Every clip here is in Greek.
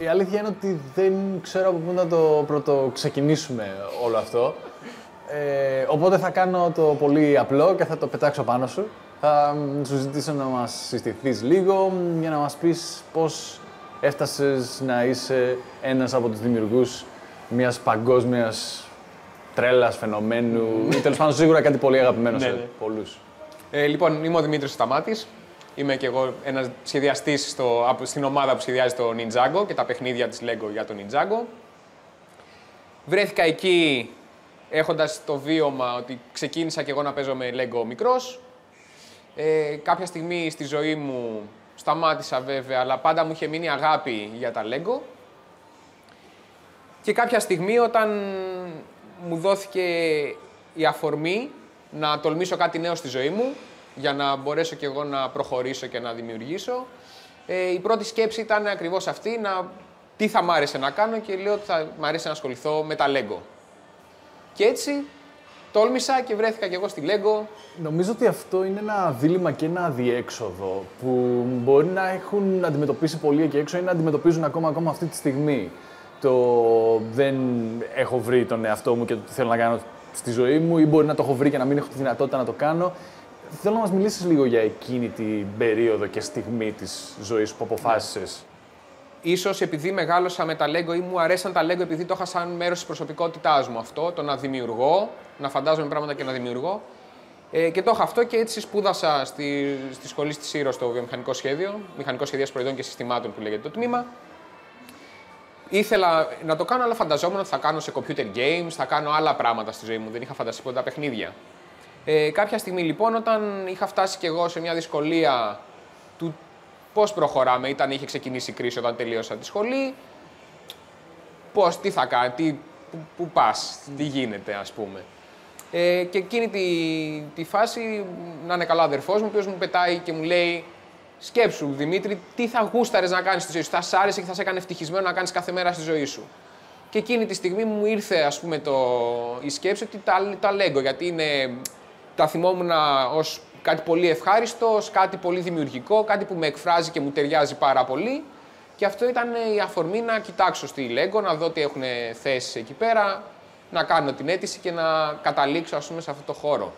Η αλήθεια είναι ότι δεν ξέρω από πού να το πρώτο ξεκινήσουμε όλο αυτό. Οπότε θα κάνω το πολύ απλό και θα το πετάξω πάνω σου. Θα σου ζητήσω να μας συστηθείς λίγο για να μας πεις πώς έφτασες να είσαι ένας από τους δημιουργούς μιας παγκόσμιας τρέλας, φαινομένου ή τέλος πάντων σίγουρα κάτι πολύ αγαπημένο σε πολλούς. Λοιπόν, είμαι ο Δημήτρης Σταμάτης. Είμαι και εγώ ένας σχεδιαστής στην ομάδα που σχεδιάζει το Ninjago και τα παιχνίδια της LEGO για το Ninjago. Βρέθηκα εκεί έχοντας το βίωμα ότι ξεκίνησα και εγώ να παίζω με LEGO μικρός. Κάποια στιγμή στη ζωή μου σταμάτησα βέβαια, αλλά πάντα μου είχε μείνει αγάπη για τα LEGO. Και κάποια στιγμή όταν μου δόθηκε η αφορμή να τολμήσω κάτι νέο στη ζωή μου, για να μπορέσω κι εγώ να προχωρήσω και να δημιουργήσω, η πρώτη σκέψη ήταν ακριβώς αυτή, τι θα μ' άρεσε να κάνω και λέω ότι θα μ' άρεσε να ασχοληθώ με τα LEGO. Και έτσι τόλμησα και βρέθηκα κι εγώ στη LEGO. Νομίζω ότι αυτό είναι ένα δίλημμα και ένα αδιέξοδο που μπορεί να έχουν αντιμετωπίσει πολλοί εκεί έξω ή να αντιμετωπίζουν ακόμα αυτή τη στιγμή. Το δεν έχω βρει τον εαυτό μου και το τι θέλω να κάνω στη ζωή μου ή μπορεί να το έχω βρει και να μην έχω τη δυνατότητα να το κάνω. Θέλω να μας μιλήσεις λίγο για εκείνη την περίοδο και στιγμή της ζωής που αποφάσισες. Ίσως επειδή μεγάλωσα με τα LEGO ή μου αρέσαν τα LEGO επειδή το είχα σαν μέρος της προσωπικότητάς μου αυτό, το να δημιουργώ, να φαντάζομαι πράγματα και να δημιουργώ. Και το είχα αυτό και έτσι σπούδασα στη σχολή στη Σύρο στο βιομηχανικό σχέδιο, μηχανικό σχεδίασμα προϊόντων και συστημάτων που λέγεται το τμήμα. Ήθελα να το κάνω, αλλά φανταζόμουν ότι θα κάνω σε computer games, θα κάνω άλλα πράγματα στη ζωή μου. Δεν είχα φανταστεί ποτέ τα παιχνίδια. Κάποια στιγμή λοιπόν, όταν είχα φτάσει κι εγώ σε μια δυσκολία του πώς προχωράμε, είχε ξεκινήσει η κρίση όταν τελείωσα τη σχολή, τι θα κάνει, πού πας, τι γίνεται ας πούμε. Και εκείνη τη φάση, να είναι καλά αδερφός μου, ο οποίος μου πετάει και μου λέει σκέψου Δημήτρη, τι θα γούσταρες να κάνεις στη ζωή σου, θα σ' άρεσε και θα σε έκανε ευτυχισμένο να κάνεις κάθε μέρα στη ζωή σου. Και εκείνη τη στιγμή μου ήρθε ας πούμε η σκέψη ότι τα LEGO, γιατί τα θυμόμουν ως κάτι πολύ ευχάριστο, κάτι πολύ δημιουργικό, κάτι που με εκφράζει και μου ταιριάζει πάρα πολύ. Και αυτό ήταν η αφορμή να κοιτάξω στη LEGO, να δω τι έχουν θέσεις εκεί πέρα, να κάνω την αίτηση και να καταλήξω ας πούμε σε αυτό το χώρο.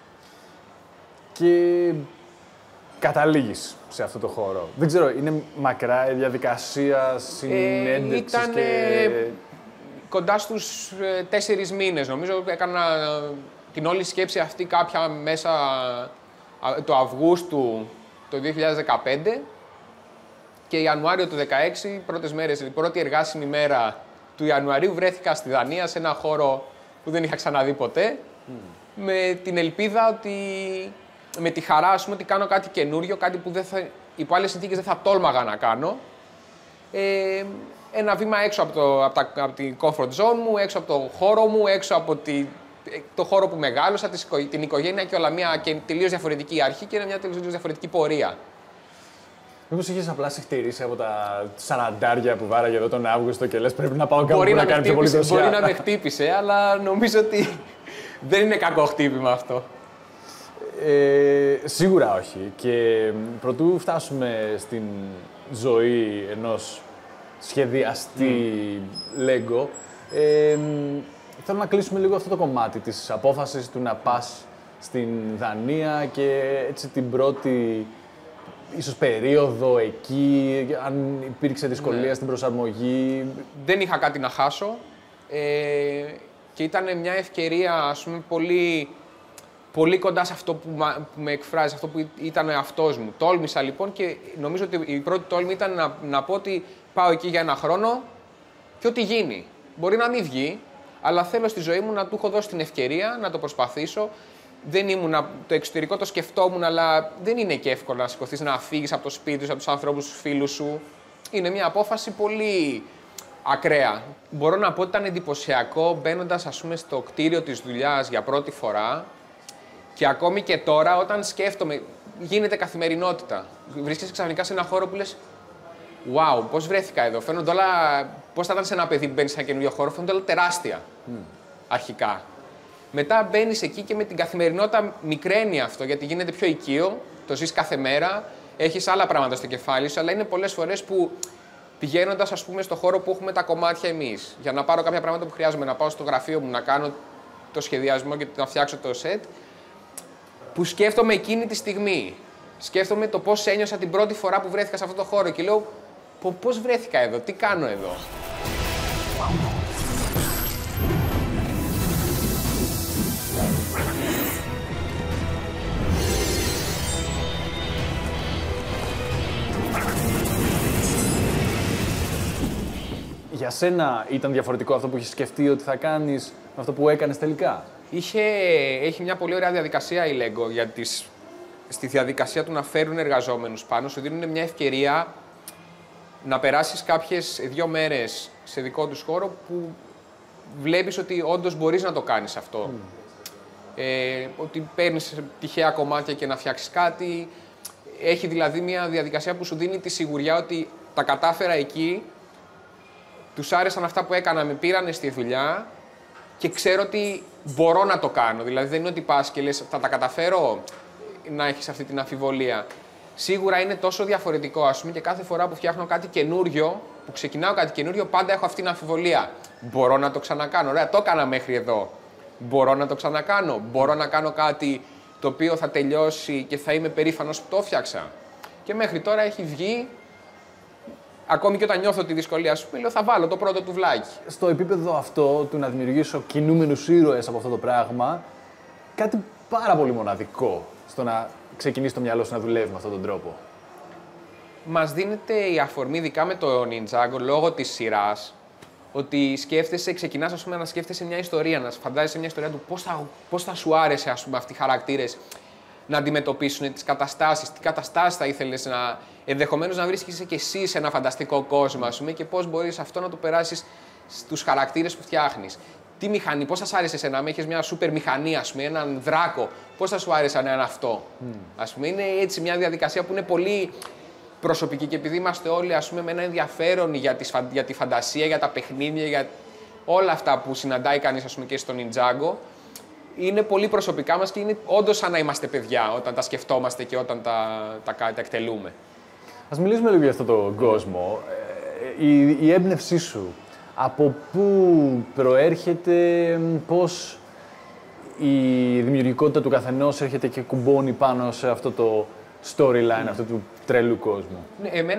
Και καταλήγεις σε αυτό το χώρο. Δεν ξέρω, είναι μακρά η διαδικασία συνέντευξης ήταν κοντά στους 4 μήνες. Νομίζω έκανα την όλη σκέψη αυτή κάποια μέσα το Αυγούστου το 2015 και Ιανουάριο του 2016, πρώτες μέρες, η πρώτη εργάσιμη μέρα του Ιανουαρίου βρέθηκα στη Δανία σε ένα χώρο που δεν είχα ξαναδεί ποτέ με την ελπίδα ότι, με τη χαρά ας πούμε, ότι κάνω κάτι καινούριο, κάτι που υπό άλλες συνθήκες δεν θα τόλμαγα να κάνω. Ένα βήμα έξω από την comfort zone μου, έξω από το χώρο μου, έξω από το χώρο που μεγάλωσα, την οικογένεια και όλα μια τελείως διαφορετική αρχή και μια τελείως διαφορετική πορεία. Μήπως είχες απλά συχτηρίσει από τα 40 που βάραγε εδώ τον Αύγουστο και λες πρέπει να πάω κάπου που να κάνει πιο πολύ δοσιά. Μπορεί να με χτύπησε, αλλά νομίζω ότι δεν είναι κακό χτύπημα αυτό. Σίγουρα όχι. Και προτού φτάσουμε στην ζωή ενός σχεδιαστή LEGO, θέλω να κλείσουμε λίγο αυτό το κομμάτι της απόφασης του να πας στην Δανία και έτσι την πρώτη ίσως περίοδο εκεί, αν υπήρξε δυσκολία στην προσαρμογή. Δεν είχα κάτι να χάσω και ήταν μια ευκαιρία ας πούμε πολύ κοντά σε αυτό που με εκφράζει, αυτό που ήταν ο εαυτός μου. Τόλμησα λοιπόν και νομίζω ότι η πρώτη τόλμη ήταν να πω ότι πάω εκεί για 1 χρόνο και ό,τι γίνει. Μπορεί να μην βγει, αλλά θέλω στη ζωή μου να του έχω δώσει την ευκαιρία να το προσπαθήσω. Το εξωτερικό το σκεφτόμουν, αλλά δεν είναι και εύκολο να σηκωθείς, να φύγεις από το σπίτι σου, από τους ανθρώπους, τους φίλους σου. Είναι μια απόφαση πολύ ακραία. Μπορώ να πω ότι ήταν εντυπωσιακό μπαίνοντας ας πούμε στο κτίριο της δουλειάς για πρώτη φορά και ακόμη και τώρα όταν σκέφτομαι, γίνεται καθημερινότητα. Βρίσκεσαι ξαφνικά σε ένα χώρο που λες wow, πώς βρέθηκα εδώ, φαίνονται όλα, πώς θα ήταν σε ένα παιδί που μπαίνει σε ένα καινούριο χώρο, φαίνονται όλα τεράστια αρχικά. Μετά μπαίνεις εκεί και με την καθημερινότητα μικραίνει αυτό, γιατί γίνεται πιο οικείο, το ζεις κάθε μέρα, έχεις άλλα πράγματα στο κεφάλι σου, αλλά είναι πολλές φορές που πηγαίνοντας, ας πούμε, στο χώρο που έχουμε τα κομμάτια εμείς, για να πάρω κάποια πράγματα που χρειάζομαι, να πάω στο γραφείο μου, να κάνω το σχεδιασμό και να φτιάξω το σετ, που σκέφτομαι εκείνη τη στιγμή. Σκέφτομαι το πώς ένιωσα την πρώτη φορά που βρέθηκα σε αυτό το χώρο και λέω πώς βρέθηκα εδώ, τι κάνω εδώ. Για σένα ήταν διαφορετικό αυτό που είχες σκεφτεί ότι θα κάνεις με αυτό που έκανες τελικά? Έχει μια πολύ ωραία διαδικασία η LEGO στη διαδικασία του να φέρουν εργαζόμενους πάνω. Σου δίνουν μια ευκαιρία να περάσεις κάποιες 2 μέρες σε δικό τους χώρο που βλέπεις ότι όντως μπορείς να το κάνεις αυτό. Ότι παίρνεις τυχαία κομμάτια και να φτιάξεις κάτι. Έχει δηλαδή μια διαδικασία που σου δίνει τη σιγουριά ότι τα κατάφερα εκεί, τους άρεσαν αυτά που έκανα, με πήρανε στη δουλειά και ξέρω ότι μπορώ να το κάνω. Δηλαδή δεν είναι ότι πας και λες θα τα καταφέρω, να έχεις αυτή την αμφιβολία. Σίγουρα είναι τόσο διαφορετικό, ας πούμε, και κάθε φορά που φτιάχνω κάτι καινούριο, που ξεκινάω κάτι καινούριο, πάντα έχω αυτή την αμφιβολία. Μπορώ να το ξανακάνω. Ωραία, το έκανα μέχρι εδώ. Μπορώ να το ξανακάνω. Μπορώ να κάνω κάτι το οποίο θα τελειώσει και θα είμαι περήφανος που το έφτιαξα. Και μέχρι τώρα έχει βγει. Ακόμη και όταν νιώθω τη δυσκολία σου, λέω θα βάλω το πρώτο τουβλάκι. Στο επίπεδο αυτό του να δημιουργήσω κινούμενους ήρωες από αυτό το πράγμα, κάτι πάρα πολύ μοναδικό στο να ξεκινήσει το μυαλό σου να δουλεύει με αυτόν τον τρόπο. Μας δίνεται η αφορμή, ειδικά με το Ninjago, λόγω της σειράς, ότι ξεκινάς ας πούμε, να σκέφτεσαι μια ιστορία, να φαντάζεσαι μια ιστορία του πώς θα σου άρεσε ας πούμε, αυτοί οι χαρακτήρες να αντιμετωπίσουν τις καταστάσεις, τι καταστάσεις θα ήθελες ενδεχομένως να βρίσκεσαι και εσύ σε ένα φανταστικό κόσμο, ας πούμε, και πώς μπορείς αυτό να το περάσεις στους χαρακτήρες που φτιάχνεις. Τι μηχανή, πώς θα σου άρεσε εσένα, να έχεις μια σούπερ μηχανή, ας πούμε, έναν δράκο, πώς θα σου άρεσε να είναι αυτό. Ας πούμε, είναι έτσι μια διαδικασία που είναι πολύ προσωπική και επειδή είμαστε όλοι ας πούμε, με ένα ενδιαφέρον για τη φαντασία, για τα παιχνίδια, για όλα αυτά που συναντάει κανείς ας πούμε, και στο Ninjago, είναι πολύ προσωπικά μας και είναι όντως σαν να είμαστε παιδιά όταν τα σκεφτόμαστε και όταν τα εκτελούμε. Ας μιλήσουμε λίγο για αυτόν τον κόσμο. Η έμπνευσή σου, από πού προέρχεται, πώς η δημιουργικότητα του καθενός έρχεται και κουμπώνει πάνω σε αυτό το storyline, αυτού του τρελού κόσμου. Ναι, εμένα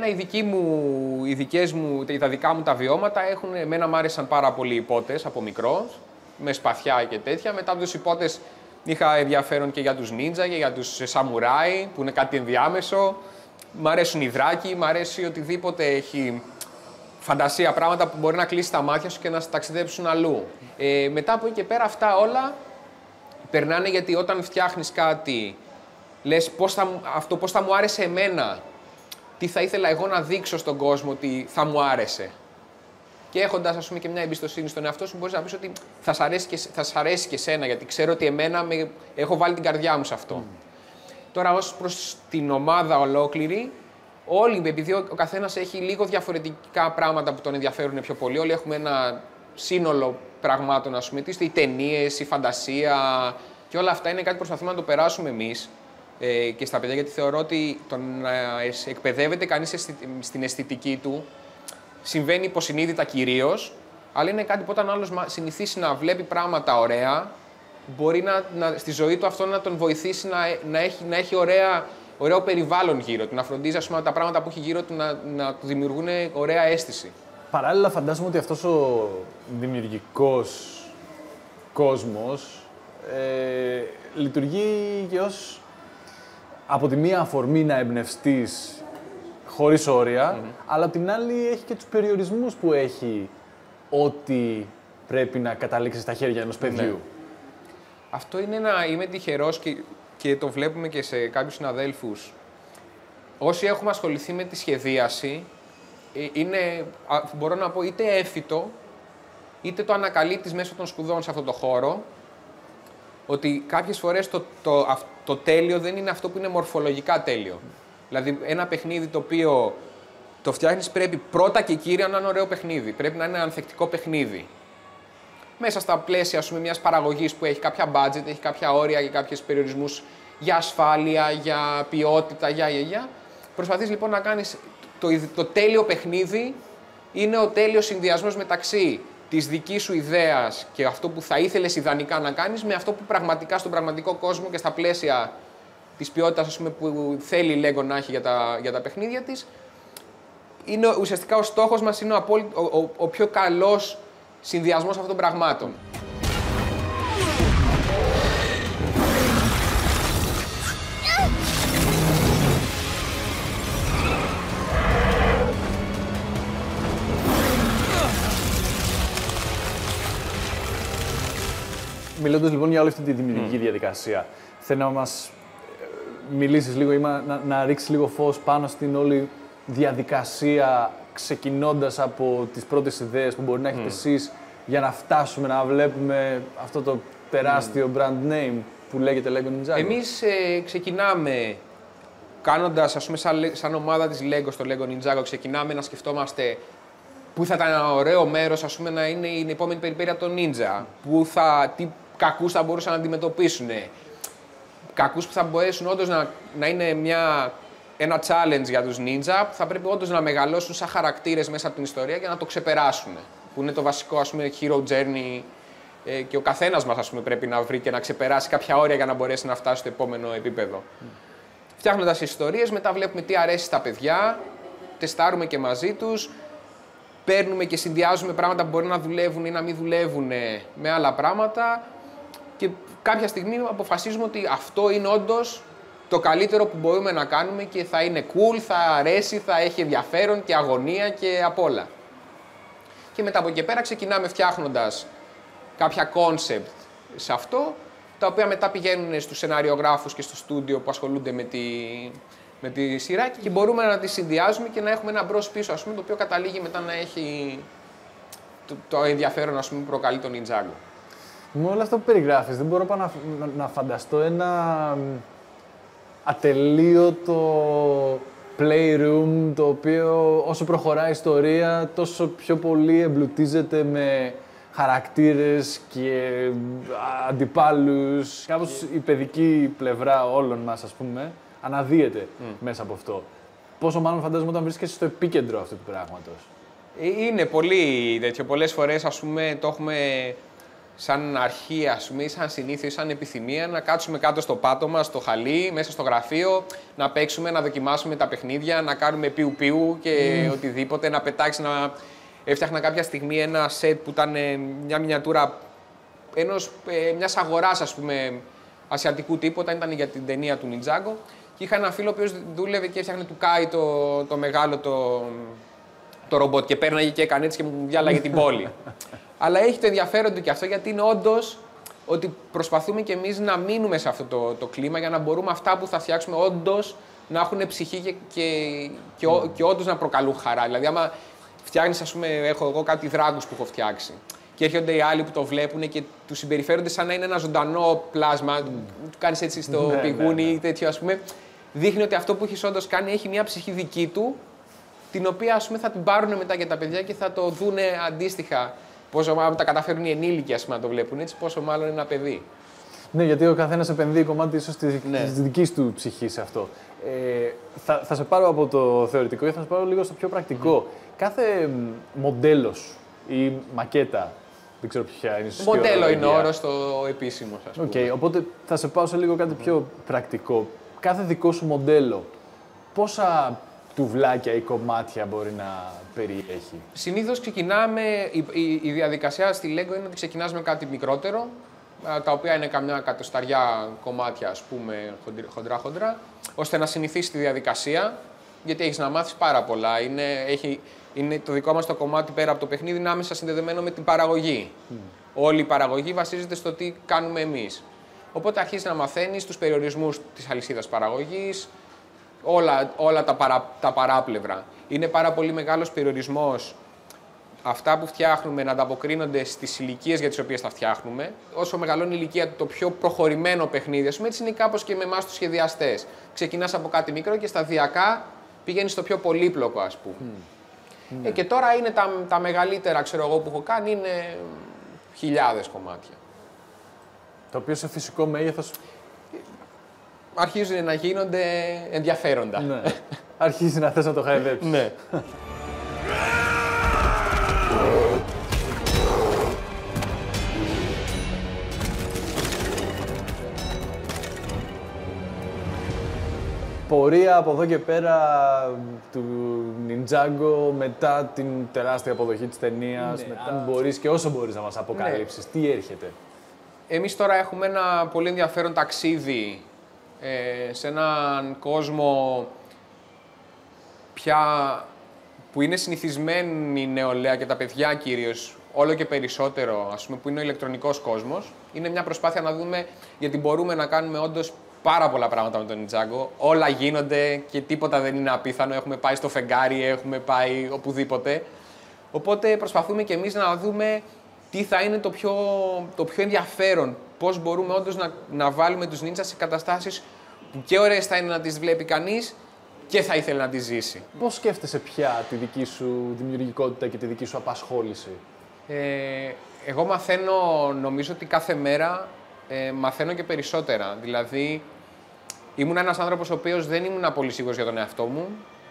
τα δικά μου τα βιώματα εμένα μου άρεσαν πάρα πολύ οι υπότες από μικρός, με σπαθιά και τέτοια. Μετά από τους υπότες είχα ενδιαφέρον και για τους νίντζα και για τους σαμουράι, που είναι κάτι ενδιάμεσο. Μ' αρέσουν οι δράκοι, μ' αρέσει οτιδήποτε έχει φαντασία, πράγματα που μπορεί να κλείσει τα μάτια σου και να ταξιδέψουν αλλού. Μετά από εκεί και πέρα αυτά όλα περνάνε γιατί όταν φτιάχνεις κάτι, λες πώς θα μου άρεσε εμένα, τι θα ήθελα εγώ να δείξω στον κόσμο ότι θα μου άρεσε. Και έχοντας ας πούμε, και μια εμπιστοσύνη στον εαυτό σου, μπορείς να πεις ότι θα σ' αρέσει και εσένα, γιατί ξέρω ότι έχω βάλει την καρδιά μου σε αυτό. Τώρα, ως προς την ομάδα ολόκληρη, όλοι, επειδή ο καθένας έχει λίγο διαφορετικά πράγματα που τον ενδιαφέρουν πιο πολύ, όλοι έχουμε ένα σύνολο πραγμάτων, ας πούμε, οι ταινίες, η φαντασία και όλα αυτά είναι κάτι που προσπαθούμε να το περάσουμε εμείς και στα παιδιά, γιατί θεωρώ ότι το να εκπαιδεύεται κανείς στην αισθητική του συμβαίνει υποσυνείδητα κυρίως, αλλά είναι κάτι που όταν άλλος συνηθίσει να βλέπει πράγματα ωραία, μπορεί στη ζωή του αυτό να τον βοηθήσει να έχει ωραίο περιβάλλον γύρω του, να φροντίζει ας πούμε, τα πράγματα που έχει γύρω του να του δημιουργούν ωραία αίσθηση. Παράλληλα, φαντάζομαι ότι αυτός ο δημιουργικός κόσμος λειτουργεί και ως από τη μία αφορμή να εμπνευστείς χωρίς όρια, αλλά απ' την άλλη έχει και τους περιορισμούς που έχει ό,τι πρέπει να καταλήξει στα χέρια ενός παιδιού. Ναι. Αυτό είναι είμαι τυχερός και το βλέπουμε και σε κάποιους συναδέλφους. Όσοι έχουμε ασχοληθεί με τη σχεδίαση, μπορώ να πω, είτε έμφυτο, είτε το ανακαλύπτεις μέσω των σπουδών σε αυτό το χώρο, ότι κάποιες φορές το τέλειο δεν είναι αυτό που είναι μορφολογικά τέλειο. Δηλαδή, ένα παιχνίδι το οποίο το φτιάχνεις πρέπει πρώτα και κύρια να είναι ωραίο παιχνίδι. Πρέπει να είναι ένα ανθεκτικό παιχνίδι. Μέσα στα πλαίσια μιας παραγωγής που έχει κάποια budget, έχει κάποια όρια και κάποιους περιορισμούς για ασφάλεια, για ποιότητα, προσπαθείς λοιπόν να κάνεις το τέλειο παιχνίδι είναι ο τέλειος συνδυασμός μεταξύ της δικής σου ιδέας και αυτό που θα ήθελες ιδανικά να κάνεις με αυτό που πραγματικά στον πραγματικό κόσμο και στα πλαίσια της ποιότητας, ας πούμε, που θέλει η LEGO να έχει για τα παιχνίδια της. Είναι, ουσιαστικά ο στόχος μας είναι ο πιο καλός συνδυασμός αυτών των πραγμάτων. Μιλώντας λοιπόν για όλη αυτή τη δημιουργική διαδικασία, θέλω να μας μιλήσεις λίγο ή να ρίξεις λίγο φως πάνω στην όλη διαδικασία, ξεκινώντας από τις πρώτες ιδέες που μπορεί να έχετε εσείς για να φτάσουμε να βλέπουμε αυτό το τεράστιο brand name που λέγεται LEGO Ninjago. Εμείς ξεκινάμε κάνοντας, ας πούμε, σαν ομάδα της LEGO στο LEGO Ninjago, ξεκινάμε να σκεφτόμαστε πού θα ήταν ένα ωραίο μέρος, ας πούμε, να είναι η επόμενη περιπέτεια των Ninja, τι κακούς θα μπορούσαν να αντιμετωπίσουν, κακούς που θα μπορέσουν όντως να είναι ένα challenge για τους Ninja, που θα πρέπει όντως να μεγαλώσουν σαν χαρακτήρες μέσα από την ιστορία και να το ξεπεράσουν, που είναι το βασικό, ας πούμε, hero journey, και ο καθένας μας, ας πούμε, πρέπει να βρει και να ξεπεράσει κάποια όρια για να μπορέσει να φτάσει στο επόμενο επίπεδο. Φτιάχνοντας ιστορίες, μετά βλέπουμε τι αρέσει στα παιδιά, τεστάρουμε και μαζί τους, παίρνουμε και συνδυάζουμε πράγματα που μπορεί να δουλεύουν ή να μην δουλεύουν με άλλα πράγματα και κάποια στιγμή αποφασίζουμε ότι αυτό είναι όντως το καλύτερο που μπορούμε να κάνουμε και θα είναι cool, θα αρέσει, θα έχει ενδιαφέρον και αγωνία και απ' όλα. Και μετά από εκεί πέρα ξεκινάμε φτιάχνοντας κάποια concept σε αυτό, τα οποία μετά πηγαίνουν στους σεναριογράφους και στο στούντιο που ασχολούνται με τη σειρά και μπορούμε να τις συνδυάζουμε και να έχουμε ένα μπρος-πίσω, ας πούμε, το οποίο καταλήγει μετά να έχει το ενδιαφέρον, ας πούμε, που προκαλεί τον Ninjago. Με όλα αυτά που περιγράφεις, δεν μπορώ να φανταστώ ένα ατελείωτο playroom, το οποίο όσο προχωράει η ιστορία, τόσο πιο πολύ εμπλουτίζεται με χαρακτήρες και αντιπάλους. Κάπως η παιδική πλευρά όλων μας, ας πούμε, αναδύεται μέσα από αυτό. Πόσο μάλλον φαντάζομαι όταν βρίσκεσαι στο επίκεντρο αυτού του πράγματος. Είναι πολύ τέτοιο. Πολλές φορές, ας πούμε, το έχουμε σαν αρχή, ας πούμε, ή σαν συνήθειο, ή σαν επιθυμία, να κάτσουμε κάτω στο πάτωμα, στο χαλί, μέσα στο γραφείο, να παίξουμε, να δοκιμάσουμε τα παιχνίδια, να κάνουμε πιου-πιου και οτιδήποτε, να πετάξει, Έφτιαχνα κάποια στιγμή ένα σετ που ήταν μια μινιατούρα μιας αγοράς, ας πούμε, ασιατικού τύπου, όταν ήταν για την ταινία του Ninjago. Και είχα έναν φίλο ο οποίος δούλευε και έφτιαχνε του Kai το μεγάλο το ρομπότ και πέρναγε και έκανε έτσι και μου διάλαγε την πόλη. Αλλά έχει το ενδιαφέρον του και αυτό, γιατί είναι όντως ότι προσπαθούμε κι εμείς να μείνουμε σε αυτό το κλίμα για να μπορούμε αυτά που θα φτιάξουμε όντως να έχουν ψυχή και όντως να προκαλούν χαρά. Δηλαδή, άμα φτιάχνεις, ας πούμε, έχω εγώ κάτι δράγκους που έχω φτιάξει και έρχονται οι άλλοι που το βλέπουν και του συμπεριφέρονται σαν να είναι ένα ζωντανό πλάσμα, του κάνεις έτσι στο πηγούνι ή τέτοιο, ας πούμε, δείχνει ότι αυτό που έχεις όντως κάνει έχει μια ψυχή δική του, την οποία, ας πούμε, θα την πάρουν μετά και τα παιδιά και θα το δούνε αντίστοιχα. Πόσο μάλλον τα καταφέρουν οι ενήλικοι, ας πούμε, να το βλέπουν έτσι, πόσο μάλλον ένα παιδί. Ναι, γιατί ο καθένας επενδύει κομμάτι ίσως της δικής του ψυχής σε αυτό. Θα σε πάρω από το θεωρητικό και θα σε πάρω λίγο στο πιο πρακτικό. Κάθε μοντέλος ή μακέτα, δεν ξέρω ποια είναι η σωστή μοντέλο είναι ο όρος το επίσημο, ας πούμε. Okay, οπότε θα σε πάω σε λίγο κάτι πιο πρακτικό. Κάθε δικό σου μοντέλο, πόσα τουβλάκια ή κομμάτια μπορεί να περιέχει? Συνήθως ξεκινάμε, η διαδικασία στη LEGO είναι ότι ξεκινάς με κάτι μικρότερο, τα οποία είναι καμιά εκατοσταριά κομμάτια, ας πούμε, χοντρά-χοντρά, ώστε να συνηθίσεις τη διαδικασία, γιατί έχεις να μάθεις πάρα πολλά. Είναι το δικό μας το κομμάτι πέρα από το παιχνίδι, είναι άμεσα συνδεδεμένο με την παραγωγή. Όλη η παραγωγή βασίζεται στο τι κάνουμε εμείς. Οπότε αρχίζεις να μαθαίνεις τους περιορισμούς της αλυσίδας παραγωγής, όλα τα παράπλευρα. Είναι πάρα πολύ μεγάλος περιορισμός αυτά που φτιάχνουμε να ανταποκρίνονται στις ηλικίες για τις οποίες τα φτιάχνουμε. Όσο μεγαλώνει η ηλικία, το πιο προχωρημένο παιχνίδι, ας πούμε, έτσι είναι κάπως και με εμάς τους σχεδιαστές. Ξεκινάς από κάτι μικρό και σταδιακά πηγαίνεις στο πιο πολύπλοκο, ας πούμε. Και τώρα είναι τα μεγαλύτερα, ξέρω εγώ, που έχω κάνει, είναι χιλιάδες κομμάτια. Το οποίο σε φυσικό μέγεθος αρχίζουν να γίνονται ενδιαφέροντα. Ναι. Αρχίζει να θες να το χαϊδέψεις. Ναι. Πορεία από εδώ και πέρα του Ninjago μετά την τεράστια αποδοχή της ταινίας, αν μπορείς και όσο μπορείς να μας αποκαλύψεις, τι έρχεται. Εμείς τώρα έχουμε ένα πολύ ενδιαφέρον ταξίδι σε έναν κόσμο πια που είναι συνηθισμένη η νεολαία και τα παιδιά κυρίως, όλο και περισσότερο, ας πούμε, που είναι ο ηλεκτρονικός κόσμος. Είναι μια προσπάθεια να δούμε, γιατί μπορούμε να κάνουμε όντως πάρα πολλά πράγματα με τον Ninjago. Όλα γίνονται και τίποτα δεν είναι απίθανο. Έχουμε πάει στο φεγγάρι, έχουμε πάει οπουδήποτε. Οπότε προσπαθούμε και εμείς να δούμε τι θα είναι το πιο ενδιαφέρον. Πώς μπορούμε όντως να βάλουμε τους νίντζα σε καταστάσεις που και ωραίες θα είναι να τις βλέπει κανείς και θα ήθελε να τις ζήσει. Πώς σκέφτεσαι πια τη δική σου δημιουργικότητα και τη δική σου απασχόληση? Εγώ μαθαίνω, νομίζω ότι κάθε μέρα μαθαίνω και περισσότερα. Δηλαδή, ήμουν ένας άνθρωπος ο οποίος δεν ήμουν πολύ σίγουρος για τον εαυτό μου.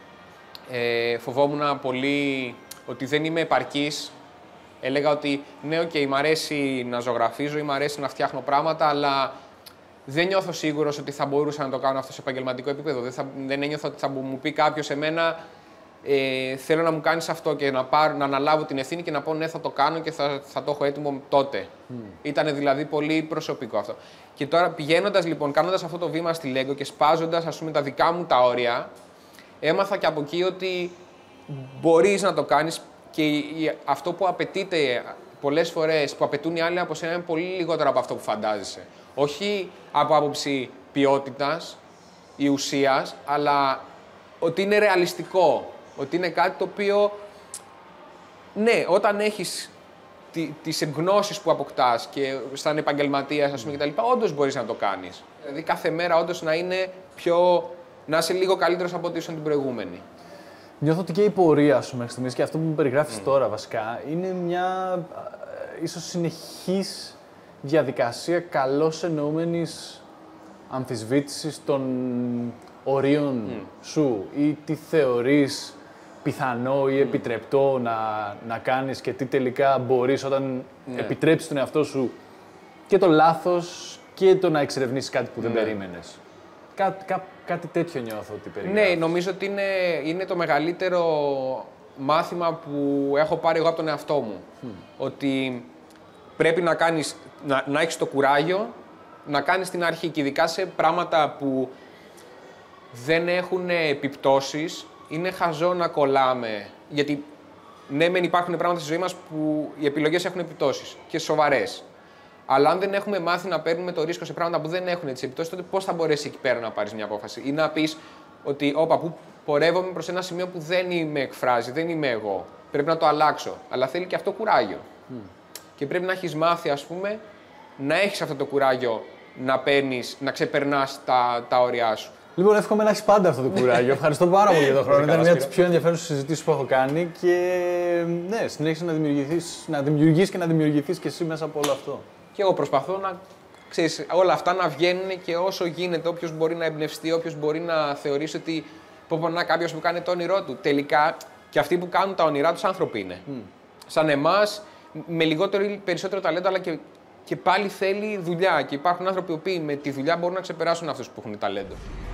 Φοβόμουν πολύ ότι δεν είμαι επαρκής. Έλεγα ότι ναι, μ' αρέσει να ζωγραφίζω ή μ' αρέσει να φτιάχνω πράγματα, αλλά δεν νιώθω σίγουρος ότι θα μπορούσα να το κάνω αυτό σε επαγγελματικό επίπεδο. Δεν ένιωθα ότι θα μου πει κάποιος εμένα θέλω να μου κάνεις αυτό και να αναλάβω την ευθύνη και να πω ναι, θα το κάνω και θα το έχω έτοιμο τότε. Ήτανε δηλαδή πολύ προσωπικό αυτό. Και τώρα πηγαίνοντας λοιπόν, κάνοντας αυτό το βήμα στη Lego και σπάζοντας, ας πούμε, τα δικά μου τα όρια, έμαθα και από εκεί ότι μπορείς να το κάνεις και αυτό που απαιτείται πολλές φορές, που απαιτούν οι άλλοι από σένα, είναι πολύ λιγότερο από αυτό που φαντάζεσαι. Όχι από άποψη ποιότητας ή ουσίας, αλλά ότι είναι ρεαλιστικό. Ότι είναι κάτι το οποίο, ναι, όταν έχεις τις γνώσεις που αποκτάς και σαν επαγγελματίας, ας πούμε, κτλ., όντως μπορείς να το κάνεις. Δηλαδή κάθε μέρα όντως να είσαι λίγο καλύτερος από ό,τι ήσουν την προηγούμενη. Νιώθω ότι και η πορεία σου μέχρι στιγμής και αυτό που μου περιγράφεις τώρα βασικά είναι μια ίσως συνεχής διαδικασία καλώς εννοούμενης αμφισβήτησης των ορίων σου ή τι θεωρείς πιθανό ή επιτρεπτό να κάνεις και τι τελικά μπορείς όταν επιτρέψεις τον εαυτό σου και το λάθος και το να εξερευνήσεις κάτι που δεν περίμενες. Κάτι τέτοιο νιώθω ότι περιγράφεις. Ναι, νομίζω ότι είναι το μεγαλύτερο μάθημα που έχω πάρει εγώ από τον εαυτό μου. Ότι πρέπει να έχεις το κουράγιο να κάνεις την αρχή και ειδικά σε πράγματα που δεν έχουν επιπτώσεις, είναι χαζό να κολλάμε. Γιατί ναι, μεν υπάρχουν πράγματα στη ζωή μας που οι επιλογές έχουν επιπτώσεις και σοβαρές. Αλλά αν δεν έχουμε μάθει να παίρνουμε το ρίσκο σε πράγματα που δεν έχουν τις επιπτώσεις, τότε πώς θα μπορέσει εκεί πέρα να πάρεις μια απόφαση ή να πεις ότι όπα, που πορεύομαι προς ένα σημείο που δεν με εκφράζει, δεν είμαι εγώ. Πρέπει να το αλλάξω. Αλλά θέλει και αυτό κουράγιο. Και πρέπει να έχεις μάθει, ας πούμε, να έχεις αυτό το κουράγιο να ξεπερνάς τα όρια σου. Λοιπόν, εύχομαι να έχεις πάντα αυτό το κουράγιο. Ευχαριστώ πάρα πολύ για τον χρόνο. Ήταν μια από τις πιο ενδιαφέρουσες συζητήσεις που έχω κάνει και ναι, συνέχισε να δημιουργείς και να δημιουργηθείς και εσύ μέσα από όλο αυτό. Και εγώ προσπαθώ να ξέρεις, όλα αυτά να βγαίνουν και όσο γίνεται, όποιος μπορεί να εμπνευστεί, όποιος μπορεί να θεωρήσει ότι κάποιος που κάνει το όνειρό του. Τελικά και αυτοί που κάνουν τα όνειρά τους άνθρωποι είναι. Σαν εμάς, με λιγότερο ή περισσότερο ταλέντο, αλλά και πάλι θέλει δουλειά. Και υπάρχουν άνθρωποι που με τη δουλειά μπορούν να ξεπεράσουν αυτούς που έχουν ταλέντο.